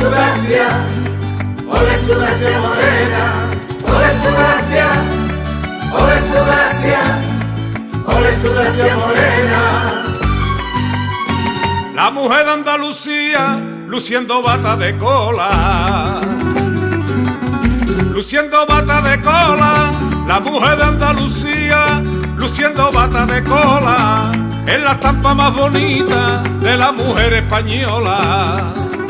su gracia, ole su gracia morena, ole su gracia, ole su gracia, ole su gracia morena. La mujer de Andalucía, luciendo bata de cola, luciendo bata de cola. La mujer de Andalucía, luciendo bata de cola, es la estampa más bonita de la mujer española.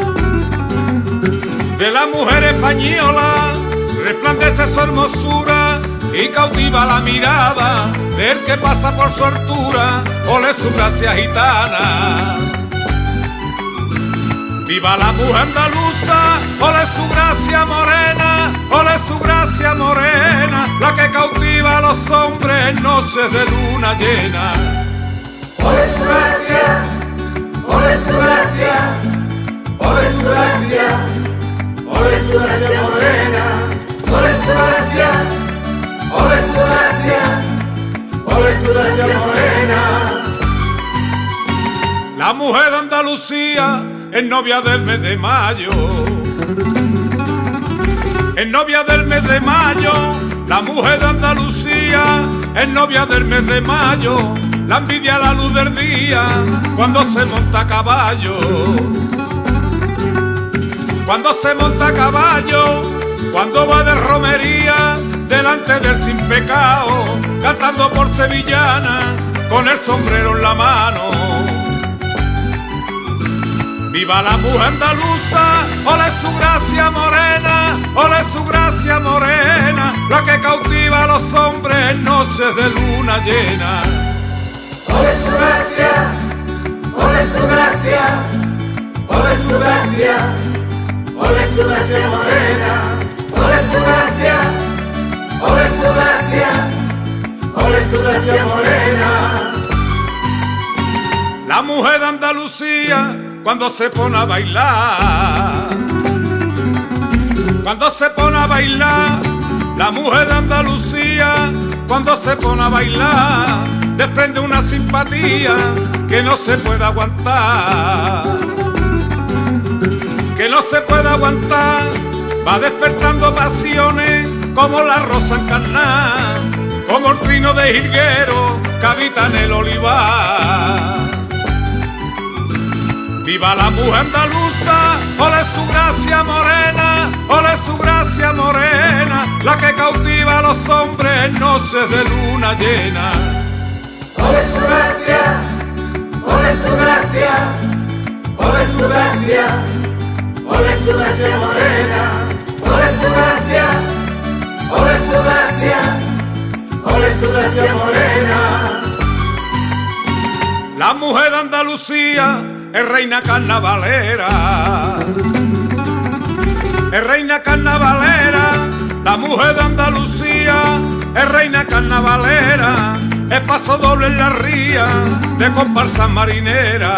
De la mujer española resplandece su hermosura y cautiva la mirada del que pasa por su altura. Ole su gracia gitana. Viva la mujer andaluza, ole su gracia morena, ole su gracia morena, la que cautiva a los hombres en noches de luna llena. Ole su gracia, ole su gracia, ole su gracia, ole su gracia morena, ole su gracia, ole su gracia, ole su gracia morena. La mujer de Andalucía es novia del mes de mayo, es novia del mes de mayo. La mujer de Andalucía es novia del mes de mayo. La envidia a la luz del día cuando se monta a caballo, cuando se monta a caballo, cuando va de romería delante del sin pecado, cantando por sevillana con el sombrero en la mano. Viva la mujer andaluza, ole su gracia morena, ole su gracia morena, la que cautiva a los hombres en noches de luna llena. Ole su gracia, ole su gracia, ole su gracia, ole su gracia morena, ole su gracia, ole su gracia, ole su gracia morena. La mujer de Andalucía cuando se pone a bailar, cuando se pone a bailar, la mujer de Andalucía cuando se pone a bailar, desprende una simpatía que no se puede aguantar, que no se puede aguantar. Va despertando pasiones como la rosa encarnada, como el trino de jilguero que habita en el olivar. Viva la mujer andaluza, ole su gracia morena, ole su gracia morena, la que cautiva a los hombres en noches de luna llena. Ole su gracia, ole su gracia, ole su gracia, ole su gracia morena, ole su gracia, ole su gracia, ole su gracia morena. La mujer de Andalucía es reina carnavalera, es reina carnavalera. La mujer de Andalucía es reina carnavalera, es paso doble en la ría de comparsas marineras,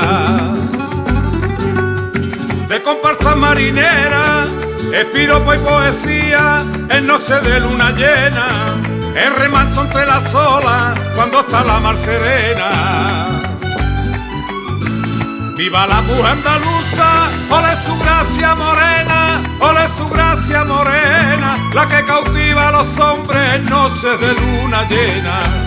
de comparsas marineras. Es piropo y poesía en noche de luna llena, es remanso entre las olas cuando está la mar serena. Viva la mujer andaluza, ole su gracia morena, ole su gracia morena, la que cautiva a los hombres en noches de luna llena.